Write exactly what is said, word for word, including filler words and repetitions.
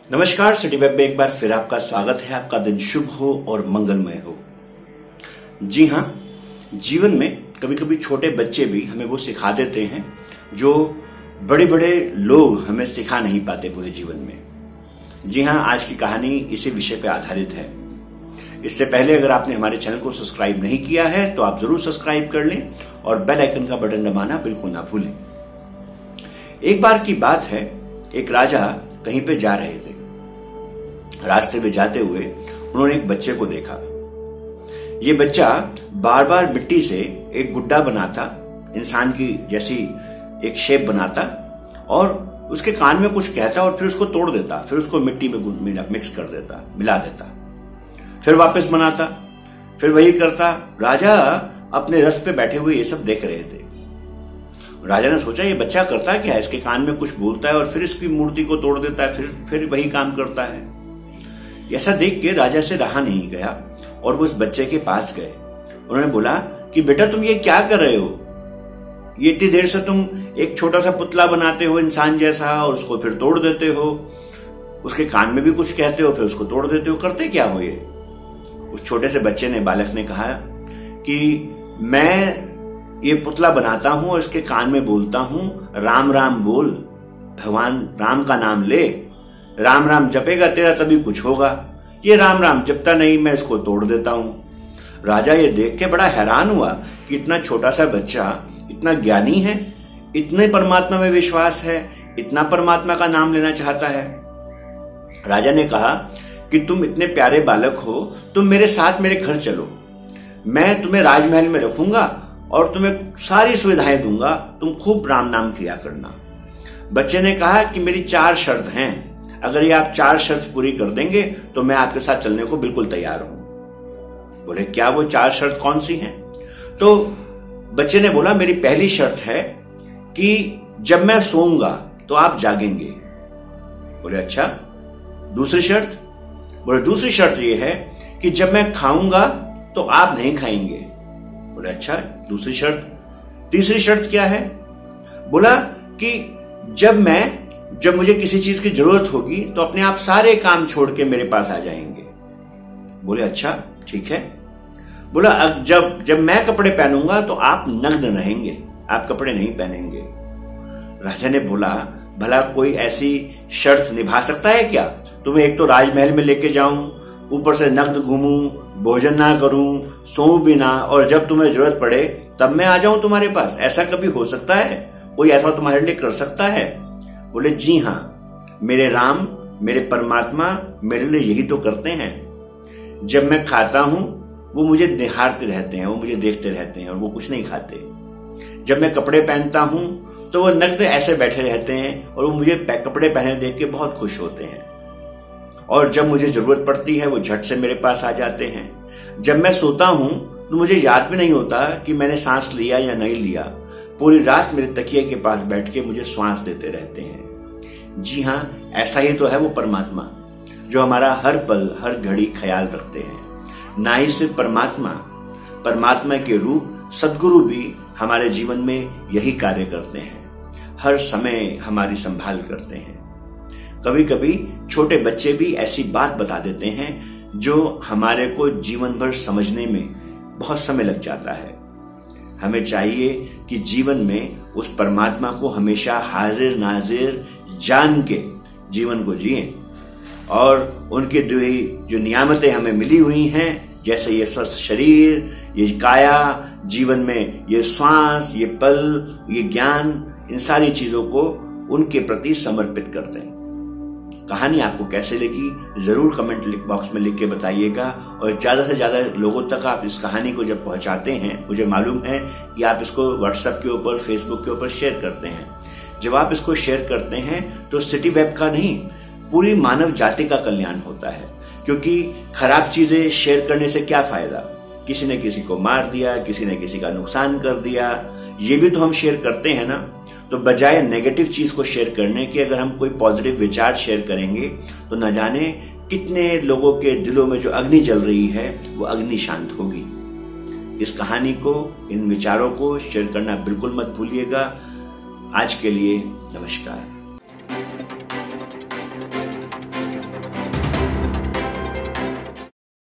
नमस्कार, city web में एक बार फिर आपका स्वागत है। आपका दिन शुभ हो और मंगलमय हो। जी हाँ, जीवन में कभी कभी छोटे बच्चे भी हमें वो सिखा देते हैं जो बड़े बड़े लोग हमें सिखा नहीं पाते पूरे जीवन में। जी हाँ, आज की कहानी इसी विषय पर आधारित है। इससे पहले अगर आपने हमारे चैनल को सब्सक्राइब नहीं किया है तो आप जरूर सब्सक्राइब कर लें और बेल आइकन का बटन दबाना बिल्कुल ना भूलें। एक बार की बात है, एक राजा कहीं पे जा रहे थे। रास्ते में जाते हुए उन्होंने एक बच्चे को देखा। ये बच्चा बार बार मिट्टी से एक गुड्डा बनाता, इंसान की जैसी एक शेप बनाता और उसके कान में कुछ कहता और फिर उसको तोड़ देता, फिर उसको मिट्टी में मिक्स कर देता, मिला देता, फिर वापस बनाता, फिर वही करता। राजा अपने रथ पे बैठे हुए ये सब देख रहे थे। राजा ने सोचा ये बच्चा करता क्या है, इसके कान में कुछ बोलता है और फिर इसकी मूर्ति को तोड़ देता है, फिर फिर वही काम करता है। ऐसा देख के राजा से रहा नहीं गया और वो उस बच्चे के पास गए। उन्होंने बोला कि बेटा तुम ये क्या कर रहे हो, ये इतनी देर से तुम एक छोटा सा पुतला बनाते हो इंसान जैसा और उसको फिर तोड़ देते हो, उसके कान में भी कुछ कहते हो फिर उसको तोड़ देते हो, करते क्या हो ये। उस छोटे से बच्चे ने, बालक ने कहा कि मैं ये पुतला बनाता हूं और इसके कान में बोलता हूं राम राम बोल, भगवान राम का नाम ले, राम राम जपेगा तेरा तभी कुछ होगा। ये राम राम जपता नहीं, मैं इसको तोड़ देता हूं। राजा ये देख के बड़ा हैरान हुआ कि इतना छोटा सा बच्चा इतना ज्ञानी है, इतने परमात्मा में विश्वास है, इतना परमात्मा का नाम लेना चाहता है। राजा ने कहा कि तुम इतने प्यारे बालक हो, तुम मेरे साथ मेरे घर चलो, मैं तुम्हें राजमहल में रखूंगा और तुम्हें सारी सुविधाएं दूंगा, तुम खूब राम नाम किया करना। बच्चे ने कहा कि मेरी चार शर्त हैं, अगर ये आप चार शर्त पूरी कर देंगे तो मैं आपके साथ चलने को बिल्कुल तैयार हूं। बोले क्या वो चार शर्त कौन सी हैं? तो बच्चे ने बोला मेरी पहली शर्त है कि जब मैं सोऊंगा तो आप जागेंगे। बोले अच्छा, दूसरी शर्त? बोले दूसरी शर्त ये है कि जब मैं खाऊंगा तो आप नहीं खाएंगे। बोले अच्छा, दूसरी शर्त? तीसरी शर्त क्या है? बोला कि जब मैं जब मुझे किसी चीज की जरूरत होगी तो अपने आप सारे काम छोड़ के मेरे पास आ जाएंगे। बोले अच्छा ठीक है। बोला जब जब मैं कपड़े पहनूंगा तो आप नग्न रहेंगे, आप कपड़े नहीं पहनेंगे। राजा ने बोला भला कोई ऐसी शर्त निभा सकता है क्या? तुम्हें एक तो राजमहल में लेके जाऊं, ऊपर से नग्न घूमूं, भोजन ना करूं, सोऊं भी ना, और जब तुम्हें जरूरत पड़े तब मैं आ जाऊं तुम्हारे पास, ऐसा कभी हो सकता है? कोई ऐसा तुम्हारे लिए कर सकता है? बोले जी हाँ, मेरे राम मेरे परमात्मा मेरे लिए यही तो करते हैं। जब मैं खाता हूं वो मुझे निहारते रहते हैं, वो मुझे देखते रहते हैं और वो कुछ नहीं खाते। जब मैं कपड़े पहनता हूं तो वो नग्न ऐसे बैठे रहते हैं और वो मुझे कपड़े पहने देख के बहुत खुश होते हैं। और जब मुझे जरूरत पड़ती है वो झट से मेरे पास आ जाते हैं। जब मैं सोता हूं तो मुझे याद भी नहीं होता कि मैंने सांस लिया या नहीं लिया, पूरी रात मेरे तकिए के पास बैठ के मुझे श्वास देते रहते हैं। जी हाँ, ऐसा ही तो है वो परमात्मा जो हमारा हर पल हर घड़ी ख्याल रखते हैं। ना ही सिर्फ परमात्मा, परमात्मा के रूप सद्गुरु भी हमारे जीवन में यही कार्य करते हैं, हर समय हमारी संभाल करते हैं। कभी कभी छोटे बच्चे भी ऐसी बात बता देते हैं जो हमारे को जीवन भर समझने में बहुत समय लग जाता है। हमें चाहिए कि जीवन में उस परमात्मा को हमेशा हाजिर नाजिर जान के जीवन को जिएं और उनके जो नियामतें हमें मिली हुई हैं, जैसे ये स्वस्थ शरीर, ये काया, जीवन में ये श्वास, ये पल, ये ज्ञान, इन सारी चीजों को उनके प्रति समर्पित कर दें। कहानी आपको कैसे लगी जरूर कमेंट बॉक्स में लिख के बताइएगा और ज्यादा से ज्यादा लोगों तक आप इस कहानी को जब पहुंचाते हैं, मुझे मालूम है कि आप इसको व्हाट्सएप के ऊपर, फेसबुक के ऊपर शेयर करते हैं। जब आप इसको शेयर करते हैं तो सिटी वेब का नहीं, पूरी मानव जाति का कल्याण होता है। क्योंकि खराब चीजें शेयर करने से क्या फायदा, किसी ने किसी को मार दिया, किसी ने किसी का नुकसान कर दिया, ये भी तो हम शेयर करते हैं ना। तो बजाय नेगेटिव चीज को शेयर करने के अगर हम कोई पॉजिटिव विचार शेयर करेंगे तो न जाने कितने लोगों के दिलों में जो अग्नि जल रही है वो अग्नि शांत होगी। इस कहानी को, इन विचारों को शेयर करना बिल्कुल मत भूलिएगा। आज के लिए नमस्कार।